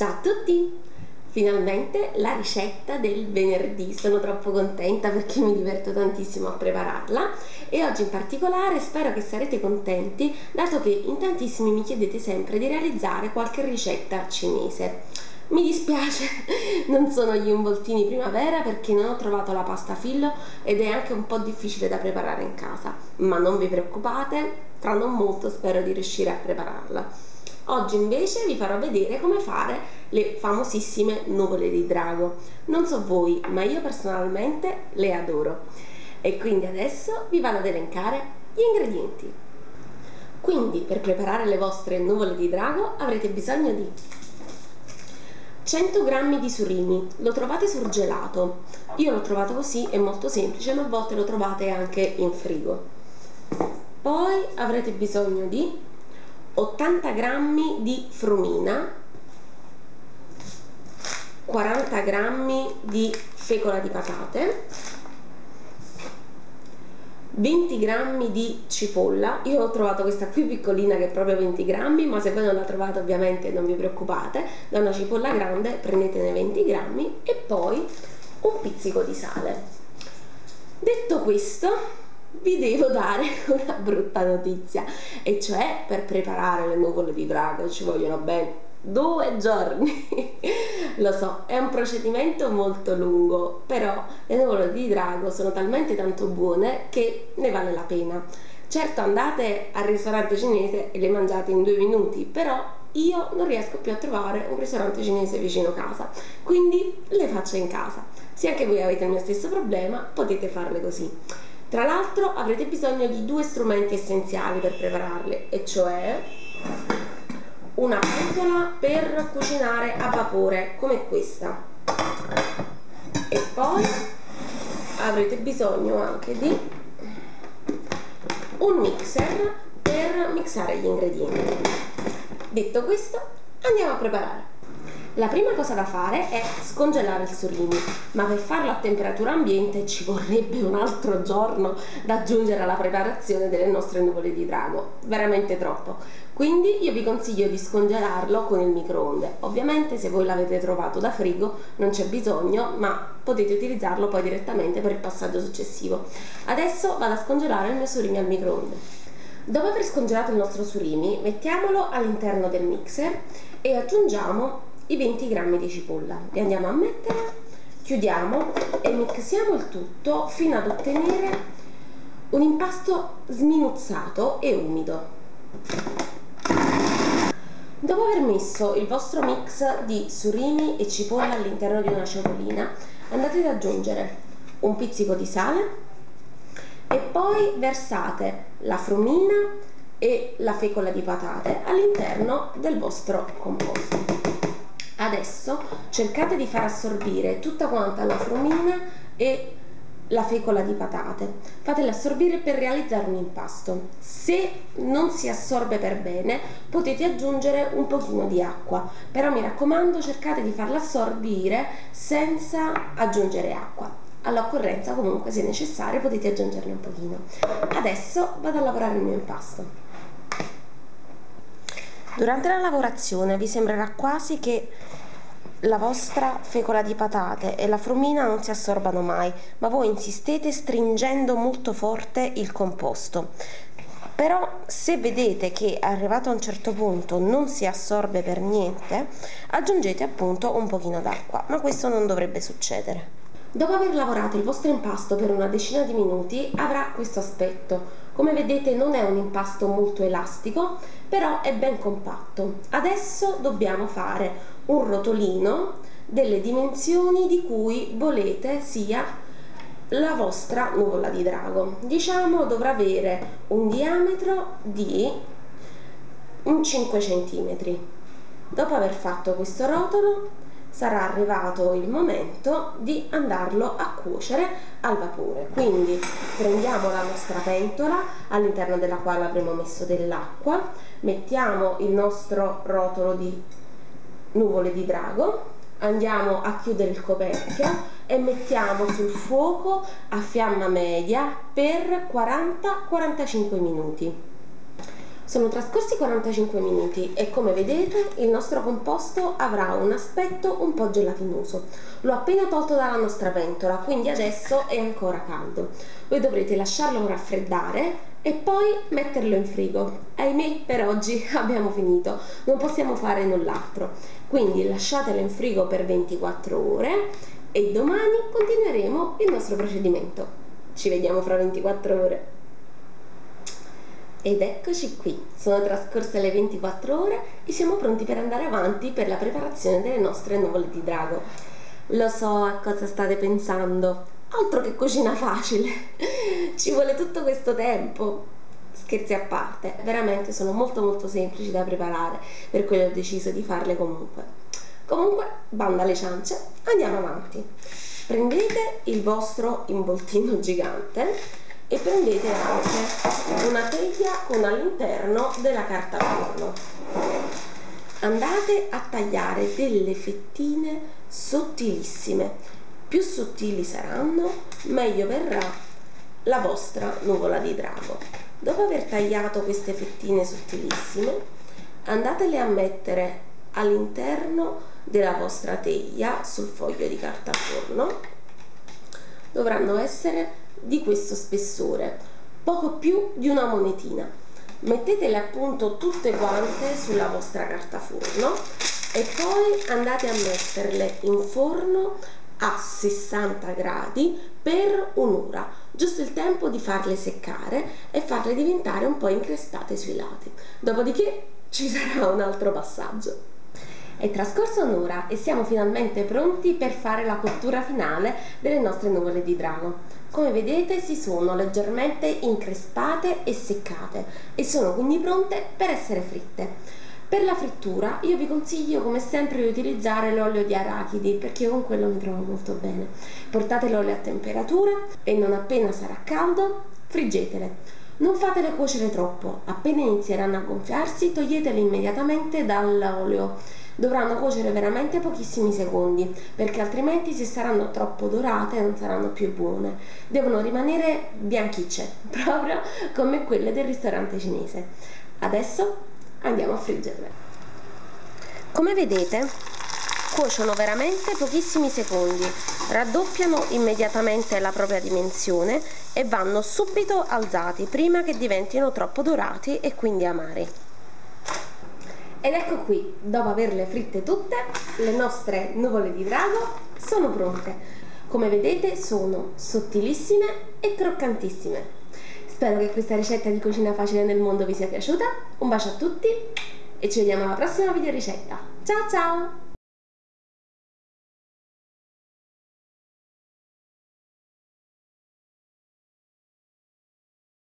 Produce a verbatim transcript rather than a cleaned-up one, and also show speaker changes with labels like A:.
A: Ciao a tutti! Finalmente la ricetta del venerdì, sono troppo contenta perché mi diverto tantissimo a prepararla e oggi in particolare spero che sarete contenti dato che in tantissimi mi chiedete sempre di realizzare qualche ricetta cinese. Mi dispiace, non sono gli involtini primavera perché non ho trovato la pasta fillo ed è anche un po' difficile da preparare in casa, ma non vi preoccupate, tra non molto spero di riuscire a prepararla. Oggi invece vi farò vedere come fare le famosissime nuvole di drago. Non so voi, ma io personalmente le adoro. E quindi adesso vi vado ad elencare gli ingredienti. Quindi per preparare le vostre nuvole di drago avrete bisogno di cento grammi di surimi, lo trovate surgelato. Io l'ho trovato così, è molto semplice, ma a volte lo trovate anche in frigo. Poi avrete bisogno di ottanta grammi di frumina, quaranta grammi di fecola di patate, venti grammi di cipolla. Io ho trovato questa qui piccolina che è proprio venti grammi, ma se voi non la trovate ovviamente non vi preoccupate, da una cipolla grande prendetene venti grammi e poi un pizzico di sale. Detto questo, vi devo dare una brutta notizia, e cioè per preparare le nuvole di drago ci vogliono ben due giorni. Lo so, è un procedimento molto lungo, però le nuvole di drago sono talmente tanto buone che ne vale la pena. Certo, andate al ristorante cinese e le mangiate in due minuti, però io non riesco più a trovare un ristorante cinese vicino casa, quindi le faccio in casa. Se anche voi avete il mio stesso problema, potete farle così. Tra l'altro avrete bisogno di due strumenti essenziali per prepararle, e cioè una pentola per cucinare a vapore come questa, e poi avrete bisogno anche di un mixer per mixare gli ingredienti. Detto questo, andiamo a preparare. La prima cosa da fare è scongelare il surimi, ma per farlo a temperatura ambiente ci vorrebbe un altro giorno da aggiungere alla preparazione delle nostre nuvole di drago, veramente troppo. Quindi io vi consiglio di scongelarlo con il microonde. Ovviamente se voi l'avete trovato da frigo non c'è bisogno, ma potete utilizzarlo poi direttamente per il passaggio successivo. Adesso vado a scongelare il mio surimi al microonde. Dopo aver scongelato il nostro surimi, mettiamolo all'interno del mixer e aggiungiamo i venti grammi di cipolla. Li andiamo a mettere, chiudiamo e mixiamo il tutto fino ad ottenere un impasto sminuzzato e umido. Dopo aver messo il vostro mix di surimi e cipolla all'interno di una ciotolina, andate ad aggiungere un pizzico di sale e poi versate la frumina e la fecola di patate all'interno del vostro composto. Adesso cercate di far assorbire tutta quanta la frumina e la fecola di patate, fatele assorbire per realizzare un impasto. Se non si assorbe per bene potete aggiungere un pochino di acqua, però mi raccomando cercate di farla assorbire senza aggiungere acqua. All'occorrenza comunque se necessario potete aggiungerne un pochino. Adesso vado a lavorare il mio impasto. Durante la lavorazione vi sembrerà quasi che la vostra fecola di patate e la frumina non si assorbano mai, ma voi insistete stringendo molto forte il composto. Però se vedete che arrivato a un certo punto non si assorbe per niente, aggiungete appunto un pochino d'acqua, ma questo non dovrebbe succedere. Dopo aver lavorato il vostro impasto per una decina di minuti avrà questo aspetto. Come vedete non è un impasto molto elastico, però è ben compatto. Adesso dobbiamo fare un rotolino delle dimensioni di cui volete sia la vostra nuvola di drago. Diciamo dovrà avere un diametro di un cinque centimetri. Dopo aver fatto questo rotolo sarà arrivato il momento di andarlo a cuocere al vapore. Quindi prendiamo la nostra pentola all'interno della quale avremo messo dell'acqua, mettiamo il nostro rotolo di nuvole di drago, andiamo a chiudere il coperchio e mettiamo sul fuoco a fiamma media per quaranta quarantacinque minuti. Sono trascorsi quarantacinque minuti e come vedete il nostro composto avrà un aspetto un po' gelatinoso. L'ho appena tolto dalla nostra pentola, quindi adesso è ancora caldo. Voi dovrete lasciarlo raffreddare e poi metterlo in frigo. Ahimè, per oggi abbiamo finito, non possiamo fare null'altro. Quindi lasciatelo in frigo per ventiquattro ore e domani continueremo il nostro procedimento. Ci vediamo fra ventiquattro ore. Ed eccoci qui, sono trascorse le ventiquattro ore e siamo pronti per andare avanti per la preparazione delle nostre nuvole di drago. Lo so a cosa state pensando, altro che cucina facile, ci vuole tutto questo tempo. Scherzi a parte, veramente sono molto molto semplici da preparare, per quello ho deciso di farle comunque. Comunque, banda alle ciance, andiamo avanti. Prendete il vostro involtino gigante e prendete anche una teglia con all'interno della carta forno. Andate a tagliare delle fettine sottilissime. Più sottili saranno, meglio verrà la vostra nuvola di drago. Dopo aver tagliato queste fettine sottilissime, andatele a mettere all'interno della vostra teglia sul foglio di carta forno. Dovranno essere di questo spessore, poco più di una monetina. Mettetele appunto tutte quante sulla vostra carta forno e poi andate a metterle in forno a sessanta gradi per un'ora, giusto il tempo di farle seccare e farle diventare un po' increspate sui lati. Dopodiché ci sarà un altro passaggio. È trascorsa un'ora e siamo finalmente pronti per fare la cottura finale delle nostre nuvole di drago. Come vedete si sono leggermente increspate e seccate e sono quindi pronte per essere fritte. Per la frittura io vi consiglio come sempre di utilizzare l'olio di arachidi perché con quello mi trovo molto bene. Portate l'olio a temperatura e non appena sarà caldo friggetele. Non fatele cuocere troppo, appena inizieranno a gonfiarsi toglietele immediatamente dall'olio. Dovranno cuocere veramente pochissimi secondi perché altrimenti se saranno troppo dorate non saranno più buone. Devono rimanere bianchicce, proprio come quelle del ristorante cinese. Adesso andiamo a friggerle. Come vedete cuociono veramente pochissimi secondi, raddoppiano immediatamente la propria dimensione e vanno subito alzati prima che diventino troppo dorati e quindi amari. Ed ecco qui, dopo averle fritte tutte, le nostre nuvole di drago sono pronte. Come vedete sono sottilissime e croccantissime. Spero che questa ricetta di cucina facile nel mondo vi sia piaciuta. Un bacio a tutti e ci vediamo alla prossima video ricetta. Ciao ciao!